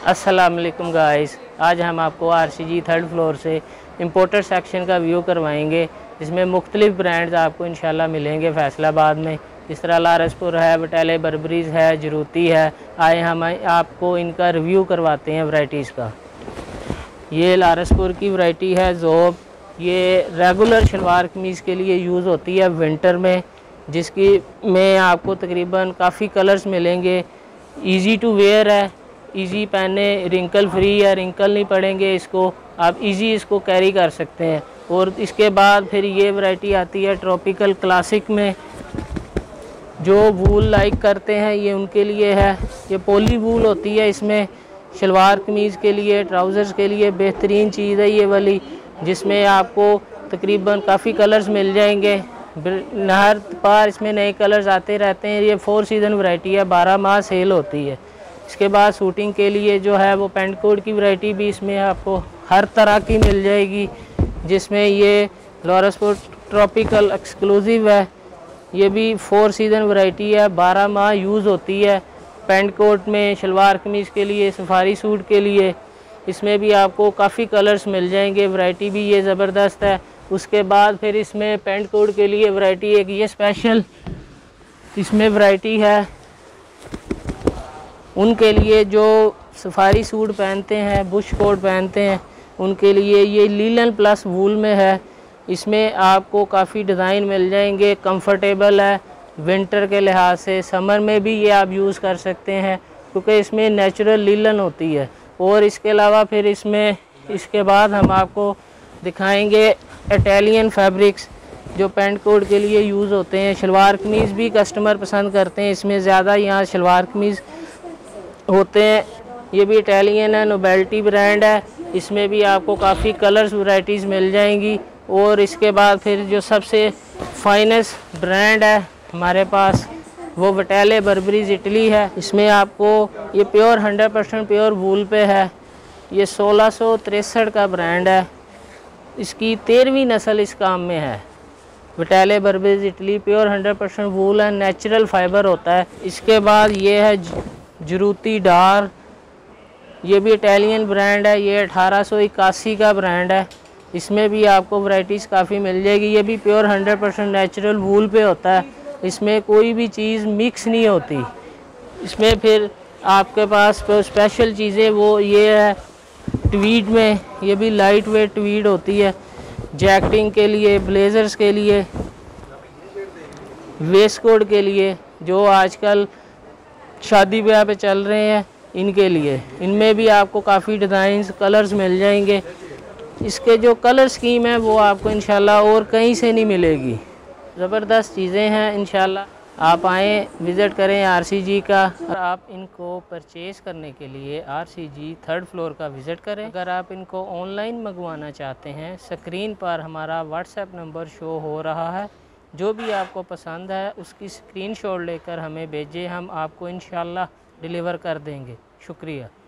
अस्सलाम वालेकुम गाइस, आज हम आपको आरसीजी थर्ड फ्लोर से इंपोर्टर सेक्शन का व्यू करवाएंगे, जिसमें मुख्तलिफ ब्रांड्स आपको इंशाल्लाह मिलेंगे फैसलाबाद में। इस तरह लारसपुर है, बटाले बर्बरीज है, जरूती है। आए हम आपको इनका रिव्यू करवाते हैं वैरायटीज़ का। ये लारसपुर की वैरायटी है ज़ोब। ये रेगुलर शलवार कमीज़ के लिए यूज़ होती है विंटर में, जिसकी में आपको तकरीबन काफ़ी कलर्स मिलेंगे। ईज़ी टू वेयर है, इजी पहने, रिंकल फ्री है, रिंकल नहीं पड़ेंगे। इसको आप इजी इसको कैरी कर सकते हैं। और इसके बाद फिर ये वैरायटी आती है ट्रॉपिकल क्लासिक में। जो वूल लाइक करते हैं ये उनके लिए है। ये पॉली वूल होती है, इसमें शलवार कमीज़ के लिए, ट्राउज़र्स के लिए बेहतरीन चीज़ है ये वाली, जिसमें आपको तकरीबन काफ़ी कलर्स मिल जाएंगे। हर बार इसमें नए कलर्स आते रहते हैं। ये 4 सीज़न वैरायटी है, 12 माह सेल होती है। इसके बाद शूटिंग के लिए जो है वो पेंट कोट की वैरायटी भी इसमें आपको हर तरह की मिल जाएगी, जिसमें ये लारसपुर ट्रॉपिकल एक्सक्लूसिव है। ये भी 4 सीज़न वैरायटी है, 12 माह यूज़ होती है। पेंट कोट में, शलवार कमीज़ के लिए, सफारी सूट के लिए इसमें भी आपको काफ़ी कलर्स मिल जाएंगे। वैरायटी भी ये ज़बरदस्त है। उसके बाद फिर इसमें पेंट कोट के लिए वैरायटी एक ये स्पेशल इसमें वैरायटी है उनके लिए जो सफारी सूट पहनते हैं, बुश कोट पहनते हैं, उनके लिए। ये लीलन प्लस वूल में है। इसमें आपको काफ़ी डिज़ाइन मिल जाएंगे। कंफर्टेबल है विंटर के लिहाज से, समर में भी ये आप यूज़ कर सकते हैं क्योंकि इसमें नेचुरल लीलन होती है। और इसके अलावा फिर इसमें इसके बाद हम आपको दिखाएंगे इटालियन फैब्रिक्स जो पेंट कोट के लिए यूज़ होते हैं। शलवार कमीज़ भी कस्टमर पसंद करते हैं, इसमें ज़्यादा यहाँ शलवार कमीज़ होते हैं। ये भी इटालियन है, नोबेल्टी ब्रांड है। इसमें भी आपको काफ़ी कलर्स वैरायटीज़ मिल जाएंगी। और इसके बाद फिर जो सबसे फाइनेस्ट ब्रांड है हमारे पास वो बटाले बर्बरीज इटली है। इसमें आपको ये प्योर 100% प्योर वूल पे है। ये 1663 का ब्रांड है। इसकी 13वीं नस्ल इस काम में है। बटाले बर्बरीज इटली प्योर 100% वूल है, नेचुरल फाइबर होता है। इसके बाद ये है जरूती डार। ये भी इटालियन ब्रांड है। ये 1881 का ब्रांड है। इसमें भी आपको वैरायटीज़ काफ़ी मिल जाएगी। ये भी प्योर 100% नेचुरल वूल पे होता है। इसमें कोई भी चीज़ मिक्स नहीं होती। इसमें फिर आपके पास स्पेशल चीज़ें वो ये है ट्वीड में। ये भी लाइट वेट ट्वीड होती है जैकेटिंग के लिए, ब्लेज़र्स के लिए, वेस्ट कोट के लिए, जो आजकल शादी ब्याह पे चल रहे हैं इनके लिए। इनमें भी आपको काफ़ी डिज़ाइंस, कलर्स मिल जाएंगे। इसके जो कलर स्कीम है वो आपको इंशाल्लाह और कहीं से नहीं मिलेगी। ज़बरदस्त चीज़ें हैं इंशाल्लाह। आप आएँ, विज़िट करें आरसीजी का। और आप इनको परचेज़ करने के लिए आरसीजी थर्ड फ्लोर का विज़िट करें। अगर आप इनको ऑनलाइन मंगवाना चाहते हैं, स्क्रीन पर हमारा व्हाट्सएप नंबर शो हो रहा है। जो भी आपको पसंद है उसकी स्क्रीनशॉट लेकर हमें भेजें, हम आपको इंशाल्लाह डिलीवर कर देंगे। शुक्रिया।